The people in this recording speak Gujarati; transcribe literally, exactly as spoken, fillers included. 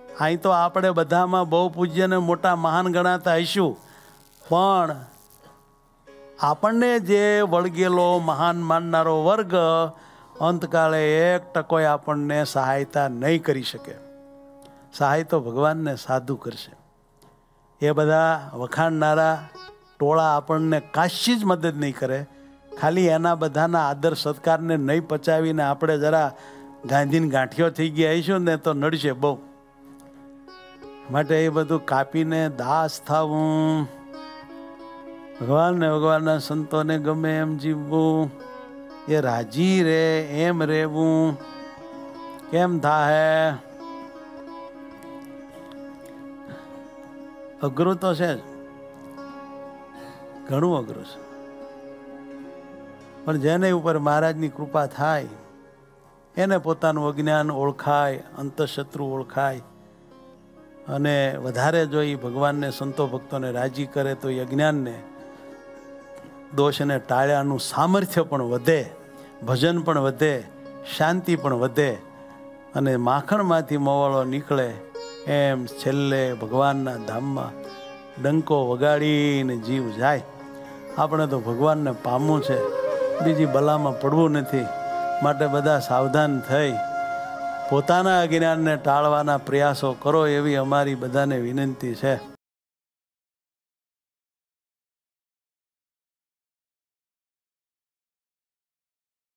અહીં તો આપણે બધામાં બહુ પૂજ્ય ને મોટા મહાન ગણાતા હઈશું, પણ આપણને જે વળગેલો મહાન માનનારો વર્ગ અંતકાળે એક ટકોય આપણને સહાયતા નહીં કરી શકે. સહાય તો ભગવાનને સાધુ કરશે. એ બધા વખાણનારા ટોળા આપણને કાશી જ મદદ નહીં કરે. ખાલી એના બધાના આદર સત્કારને નહીં પચાવીને આપણે જરા ગાંધીને ગાંઠિયો થઈ ગયા હઈશું ને તો નડશે બહુ. માટે એ બધું કાપીને દાસ થવું, ભગવાનને ભગવાનના સંતોને ગમે એમ જીવવું, એ રાજી રે એમ રહેવું કેમ થાય? અઘરું તો છે જ, ઘણું અઘરું છે. પણ જેને ઉપર મહારાજની કૃપા થાય એને પોતાનું અજ્ઞાન ઓળખાય, અંતઃશત્રુ ઓળખાય, અને વધારે જો એ ભગવાનને સંતો ભક્તોને રાજી કરે તો એ અજ્ઞાનને દોષને ટાળ્યાનું સામર્થ્ય પણ વધે, ભજન પણ વધે, શાંતિ પણ વધે, અને માખણમાંથી મોવાળો નીકળે એમ છેલ્લે ભગવાનના ધામમાં ડંકો વગાડીને જીવ જાય. આપણે તો ભગવાનને પામવું છે, બીજી બલામાં પડવું નથી. માટે બધા સાવધાન થઈ પોતાના અજ્ઞાનને ટાળવાના પ્રયાસો કરો એવી અમારી બધાને વિનંતી છે.